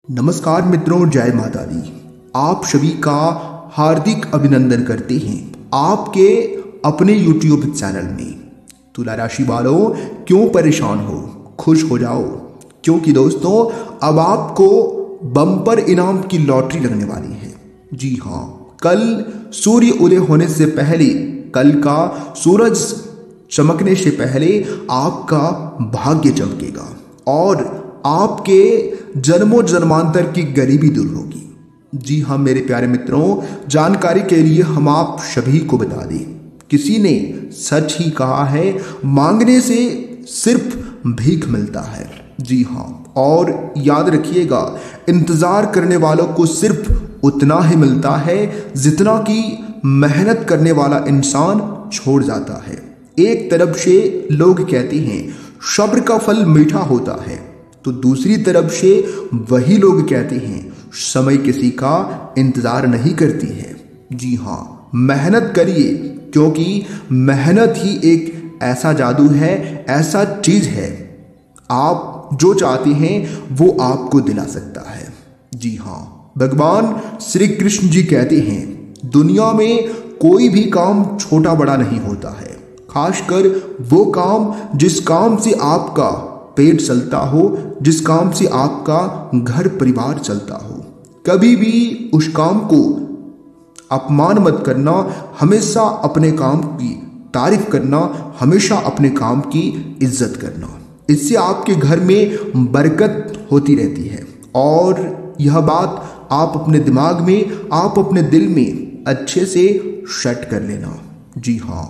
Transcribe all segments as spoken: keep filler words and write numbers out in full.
नमस्कार मित्रों, जय माता दी। आप सभी का हार्दिक अभिनंदन करते हैं आपके अपने यूट्यूब चैनल में। तुला राशि वालों, क्यों परेशान हो, खुश हो जाओ, क्योंकि दोस्तों अब आपको बम्पर इनाम की लॉटरी लगने वाली है। जी हाँ, कल सूर्य उदय होने से पहले, कल का सूरज चमकने से पहले आपका भाग्य चमकेगा और आपके जन्मों जन्मांतर की गरीबी दूर होगी। जी हाँ मेरे प्यारे मित्रों, जानकारी के लिए हम आप सभी को बता दें, किसी ने सच ही कहा है, मांगने से सिर्फ भीख मिलता है। जी हाँ, और याद रखिएगा, इंतजार करने वालों को सिर्फ उतना ही मिलता है जितना कि मेहनत करने वाला इंसान छोड़ जाता है। एक तरफ से लोग कहते हैं सब्र का फल मीठा होता है, तो दूसरी तरफ से वही लोग कहते हैं समय किसी का इंतजार नहीं करती है। जी हाँ, मेहनत करिए, क्योंकि मेहनत ही एक ऐसा जादू है, ऐसा चीज है, आप जो चाहते हैं वो आपको दिला सकता है। जी हाँ, भगवान श्री कृष्ण जी कहते हैं दुनिया में कोई भी काम छोटा बड़ा नहीं होता है, खासकर वो काम जिस काम से आपका पेट चलता हो, जिस काम से आपका घर परिवार चलता हो। कभी भी उस काम को अपमान मत करना, हमेशा अपने काम की तारीफ करना, हमेशा अपने काम की इज्जत करना। इससे आपके घर में बरकत होती रहती है। और यह बात आप अपने दिमाग में, आप अपने दिल में अच्छे से सेट कर लेना। जी हाँ,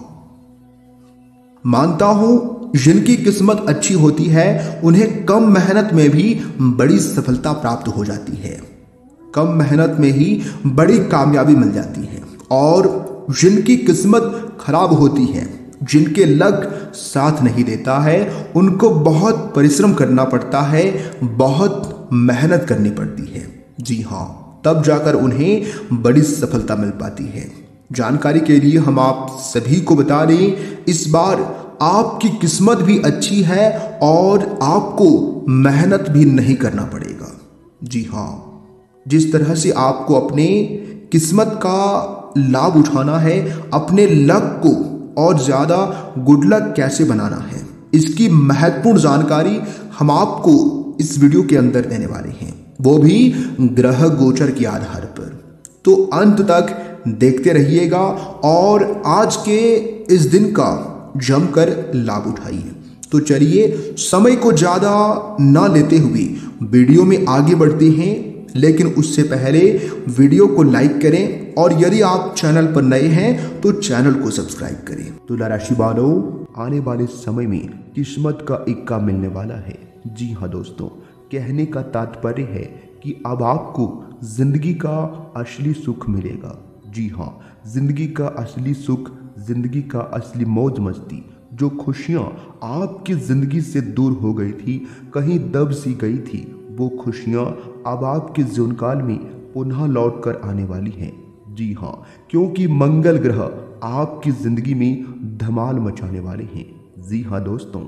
मानता हूं जिनकी किस्मत अच्छी होती है उन्हें कम मेहनत में भी बड़ी सफलता प्राप्त हो जाती है, कम मेहनत में ही बड़ी कामयाबी मिल जाती है। और जिनकी किस्मत खराब होती है, जिनके लक साथ नहीं देता है, उनको बहुत परिश्रम करना पड़ता है, बहुत मेहनत करनी पड़ती है। जी हाँ, तब जाकर उन्हें बड़ी सफलता मिल पाती है। जानकारी के लिए हम आप सभी को बता दें, इस बार आपकी किस्मत भी अच्छी है और आपको मेहनत भी नहीं करना पड़ेगा। जी हाँ, जिस तरह से आपको अपने किस्मत का लाभ उठाना है, अपने लक को और ज़्यादा गुड लक कैसे बनाना है, इसकी महत्वपूर्ण जानकारी हम आपको इस वीडियो के अंदर देने वाले हैं, वो भी ग्रह गोचर के आधार पर। तो अंत तक देखते रहिएगा और आज के इस दिन का जमकर लाभ उठाइए। तो चलिए, समय को ज़्यादा ना लेते हुए वीडियो में आगे बढ़ते हैं, लेकिन उससे पहले वीडियो को लाइक करें और यदि आप चैनल पर नए हैं तो चैनल को सब्सक्राइब करें। तुला राशि वालों, आने वाले समय में किस्मत का इक्का मिलने वाला है। जी हाँ दोस्तों, कहने का तात्पर्य है कि अब आपको जिंदगी का असली सुख मिलेगा। जी हाँ, जिंदगी का असली सुख, जिंदगी का असली मौज मस्ती, जो खुशियाँ आपकी जिंदगी से दूर हो गई थी, कहीं दब सी गई थी, वो खुशियाँ अब आपके जीवन काल में पुनः लौट कर आने वाली हैं। जी हाँ, क्योंकि मंगल ग्रह आपकी जिंदगी में धमाल मचाने वाले हैं। जी हाँ दोस्तों,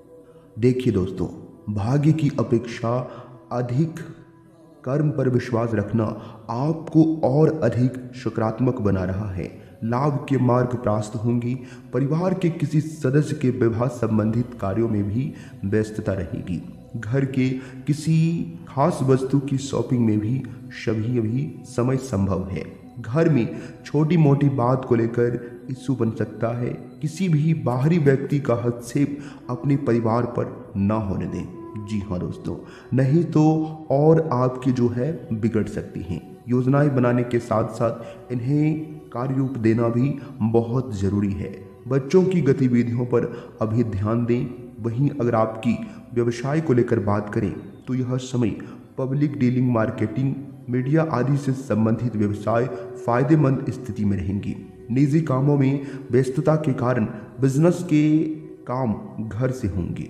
देखिए दोस्तों, भाग्य की अपेक्षा अधिक कर्म पर विश्वास रखना आपको और अधिक सकारात्मक बना रहा है। लाभ के मार्ग प्राप्त होंगी। परिवार के किसी सदस्य के विवाह संबंधित कार्यों में भी व्यस्तता रहेगी। घर के किसी खास वस्तु की शॉपिंग में भी सभी भी समय संभव है। घर में छोटी मोटी बात को लेकर इश्यू बन सकता है। किसी भी बाहरी व्यक्ति का हस्तक्षेप अपने परिवार पर न होने दें। जी हाँ दोस्तों, नहीं तो और आपकी जो है बिगड़ सकती हैं। योजनाएं बनाने के साथ साथ इन्हें कार्य रूप देना भी बहुत ज़रूरी है। बच्चों की गतिविधियों पर अभी ध्यान दें। वहीं अगर आपकी व्यवसाय को लेकर बात करें तो यह समय पब्लिक डीलिंग, मार्केटिंग, मीडिया आदि से संबंधित व्यवसाय फायदेमंद स्थिति में रहेंगी। निजी कामों में व्यस्तता के कारण बिजनेस के काम घर से होंगे।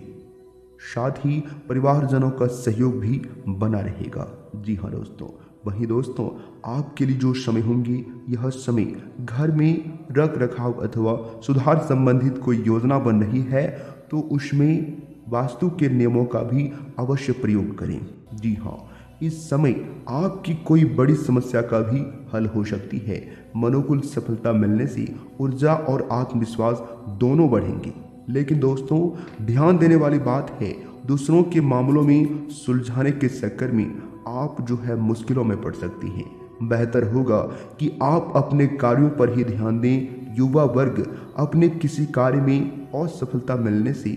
साथ ही परिवारजनों का सहयोग भी बना रहेगा। जी हाँ दोस्तों, वहीं दोस्तों आपके लिए जो समय होंगे, यह समय घर में रख रखाव अथवा सुधार संबंधित कोई योजना बन रही है तो उसमें वास्तु के नियमों का भी अवश्य प्रयोग करें। जी हाँ, इस समय आपकी कोई बड़ी समस्या का भी हल हो सकती है। मनोकुल सफलता मिलने से ऊर्जा और आत्मविश्वास दोनों बढ़ेंगे। लेकिन दोस्तों, ध्यान देने वाली बात है, दूसरों के मामलों में सुलझाने के चक्कर में आप जो है मुश्किलों में पड़ सकती हैं। बेहतर होगा कि आप अपने कार्यों पर ही ध्यान दें। युवा वर्ग अपने किसी कार्य में असफलता मिलने से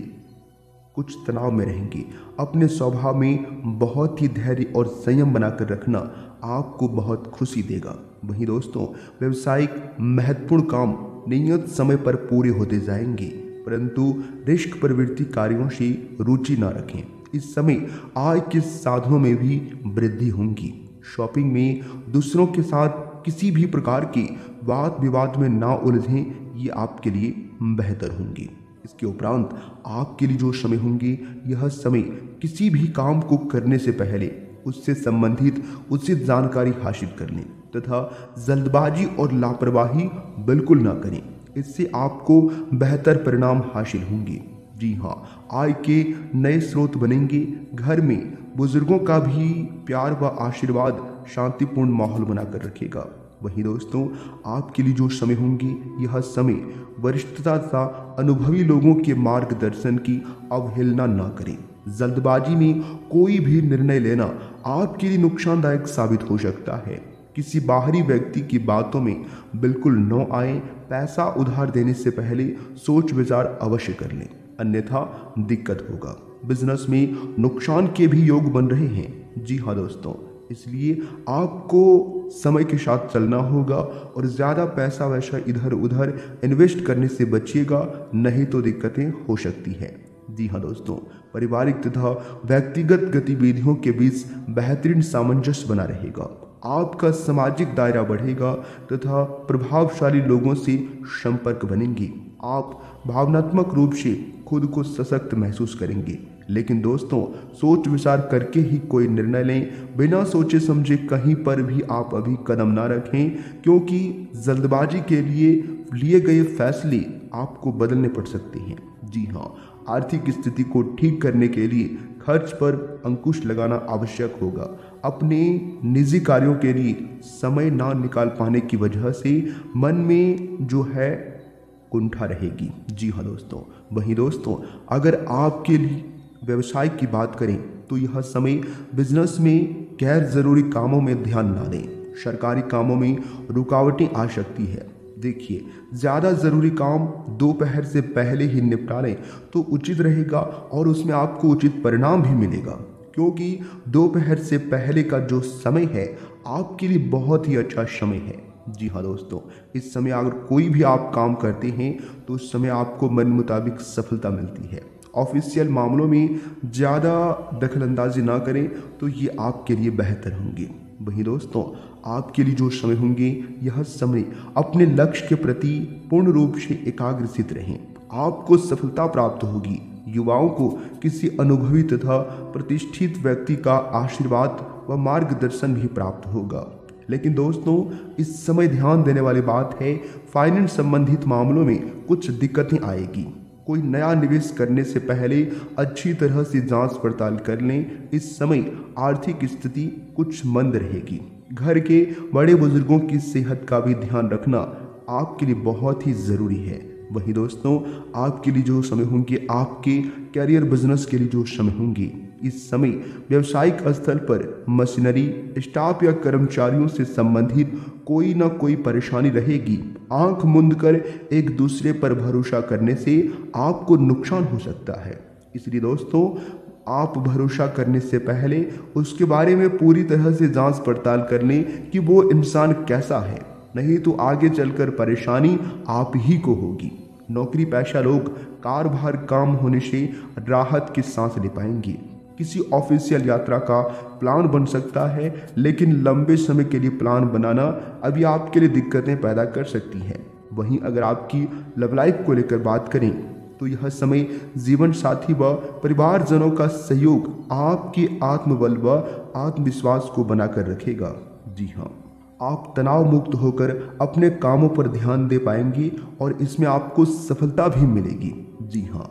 कुछ तनाव में रहेंगे। अपने स्वभाव में बहुत ही धैर्य और संयम बनाकर रखना आपको बहुत खुशी देगा। वहीं दोस्तों, व्यावसायिक महत्वपूर्ण काम नियत समय पर पूरे होते जाएंगे, परंतु रिस्क प्रवृत्ति कार्यों से रुचि न रखें। इस समय आय के साधनों में भी वृद्धि होगी। शॉपिंग में दूसरों के साथ किसी भी प्रकार के वाद विवाद में ना उलझें, ये आपके लिए बेहतर होंगे। इसके उपरांत आपके लिए जो समय होंगे, यह समय किसी भी काम को करने से पहले उससे संबंधित उचित जानकारी हासिल कर लें तथा जल्दबाजी और लापरवाही बिल्कुल ना करें। इससे आपको बेहतर परिणाम हासिल होंगे। जी हाँ, आय के नए स्रोत बनेंगे। घर में बुजुर्गों का भी प्यार व आशीर्वाद शांतिपूर्ण माहौल बनाकर रखेगा। वहीं दोस्तों, आपके लिए जो समय होंगे, यह समय वरिष्ठता तथा अनुभवी लोगों के मार्गदर्शन की अवहेलना न करें। जल्दबाजी में कोई भी निर्णय लेना आपके लिए नुकसानदायक साबित हो सकता है। किसी बाहरी व्यक्ति की बातों में बिल्कुल न आए। पैसा उधार देने से पहले सोच विचार अवश्य कर लें, अन्यथा दिक्कत होगा। बिजनेस में नुकसान के भी योग बन रहे हैं। जी हाँ दोस्तों, इसलिए आपको समय के साथ चलना होगा और ज़्यादा पैसा वैसा इधर उधर इन्वेस्ट करने से बचिएगा, नहीं तो दिक्कतें हो सकती है। जी हाँ दोस्तों, पारिवारिक तथा व्यक्तिगत गतिविधियों के बीच बेहतरीन सामंजस्य बना रहेगा। आपका सामाजिक दायरा बढ़ेगा तथा प्रभावशाली लोगों से संपर्क बनेंगे। आप भावनात्मक रूप से खुद को सशक्त महसूस करेंगे। लेकिन दोस्तों, सोच विचार करके ही कोई निर्णय लें। बिना सोचे समझे कहीं पर भी आप अभी कदम ना रखें, क्योंकि जल्दबाजी के लिए लिए गए फैसले आपको बदलने पड़ सकते हैं। जी हाँ, आर्थिक स्थिति को ठीक करने के लिए खर्च पर अंकुश लगाना आवश्यक होगा। अपने निजी कार्यों के लिए समय ना निकाल पाने की वजह से मन में जो है कुंठा रहेगी। जी हाँ दोस्तों, वहीं दोस्तों, अगर आपके लिए व्यवसाय की बात करें तो यह समय बिजनेस में गैर जरूरी कामों में ध्यान ना दें। सरकारी कामों में रुकावटें आ सकती है। देखिए, ज़्यादा ज़रूरी काम दोपहर से पहले ही निपटा लें तो उचित रहेगा और उसमें आपको उचित परिणाम भी मिलेगा, क्योंकि दोपहर से पहले का जो समय है आपके लिए बहुत ही अच्छा समय है। जी हाँ दोस्तों, इस समय अगर कोई भी आप काम करते हैं तो उस समय आपको मन मुताबिक सफलता मिलती है। ऑफिशियल मामलों में ज़्यादा दखलंदाजी ना करें तो ये आपके लिए बेहतर होंगे। वहीं दोस्तों, आपके लिए जो समय होंगे, यह समय अपने लक्ष्य के प्रति पूर्ण रूप से एकाग्रचित रहें। आपको सफलता प्राप्त होगी। युवाओं को किसी अनुभवी तथा प्रतिष्ठित व्यक्ति का आशीर्वाद व मार्गदर्शन भी प्राप्त होगा। लेकिन दोस्तों, इस समय ध्यान देने वाली बात है, फाइनेंस संबंधित मामलों में कुछ दिक्कतें आएगी। कोई नया निवेश करने से पहले अच्छी तरह से जांच पड़ताल कर लें। इस समय आर्थिक स्थिति कुछ मंद रहेगी। घर के बड़े बुजुर्गों की सेहत का भी ध्यान रखना आपके लिए बहुत ही ज़रूरी है। वहीं दोस्तों, आपके लिए जो समय होंगे, आपके कैरियर बिजनेस के लिए जो समय होंगे, इस समय व्यावसायिक स्थल पर मशीनरी, स्टाफ या कर्मचारियों से संबंधित कोई ना कोई परेशानी रहेगी। आंख मूंद कर एक दूसरे पर भरोसा करने से आपको नुकसान हो सकता है। इसलिए दोस्तों, आप भरोसा करने से पहले उसके बारे में पूरी तरह से जांच पड़ताल कर लें कि वो इंसान कैसा है, नहीं तो आगे चलकर परेशानी आप ही को होगी। नौकरी पेशा लोग कारभार काम होने से राहत की सांस ले पाएंगे। किसी ऑफिशियल यात्रा का प्लान बन सकता है, लेकिन लंबे समय के लिए प्लान बनाना अभी आपके लिए दिक्कतें पैदा कर सकती है। वहीं अगर आपकी लव लाइफ को लेकर बात करें तो यह समय जीवन साथी व परिवारजनों का सहयोग आपके आत्मबल व आत्मविश्वास को बनाकर रखेगा। जी हाँ, आप तनाव मुक्त होकर अपने कामों पर ध्यान दे पाएंगे और इसमें आपको सफलता भी मिलेगी। जी हाँ,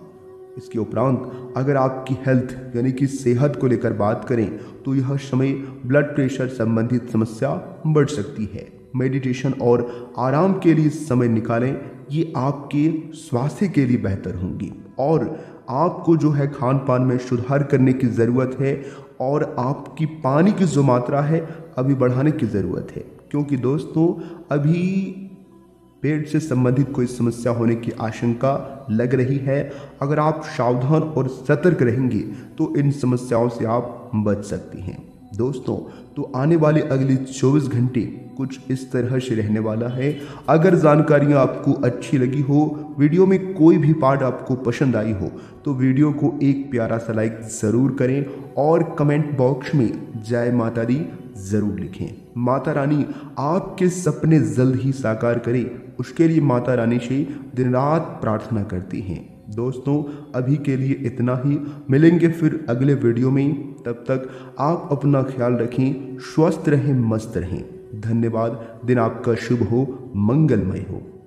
इसके उपरांत अगर आपकी हेल्थ यानी कि सेहत को लेकर बात करें तो यह समय ब्लड प्रेशर संबंधित समस्या बढ़ सकती है। मेडिटेशन और आराम के लिए समय निकालें, ये आपके स्वास्थ्य के लिए बेहतर होंगी। और आपको जो है खान पान में सुधार करने की ज़रूरत है और आपकी पानी की जो मात्रा है अभी बढ़ाने की ज़रूरत है, क्योंकि दोस्तों अभी पेट से संबंधित कोई समस्या होने की आशंका लग रही है। अगर आप सावधान और सतर्क रहेंगे तो इन समस्याओं से आप बच सकती हैं। दोस्तों तो आने वाले अगले चौबीस घंटे कुछ इस तरह से रहने वाला है। अगर जानकारियाँ आपको अच्छी लगी हो, वीडियो में कोई भी पार्ट आपको पसंद आई हो तो वीडियो को एक प्यारा सा लाइक ज़रूर करें और कमेंट बॉक्स में जय माता दी ज़रूर लिखें। माता रानी आपके सपने जल्द ही साकार करे, उसके लिए माता रानी से दिन रात प्रार्थना करती हैं। दोस्तों अभी के लिए इतना ही, मिलेंगे फिर अगले वीडियो में। तब तक आप अपना ख्याल रखें, स्वस्थ रहें, मस्त रहें। धन्यवाद। दिन आपका शुभ हो, मंगलमय हो।